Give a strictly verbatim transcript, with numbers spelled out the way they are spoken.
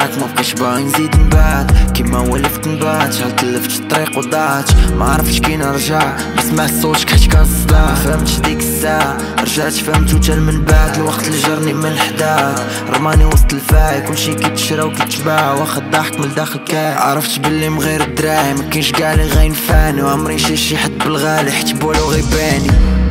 معاك مبقيتش باغي نزيد نبات كيما ولفت نبات شحال تلفت الطريق وضاعت ما عرفتش كي نرجع بسمع صوتك حيت كان الصداع ما فهمتش ديك الساعة رجعت فهمتو تا من بعد الوقت اللي جرني من حداك رماني وسط الفاي كلشي كيتشرى وكيتباع واخا الضحك من الداخل كاع عرفت باللي مغير الدراعي مكاينش كاع لي غينفعني وعمري نشري شي حد بالغالي حيت بولو غيباني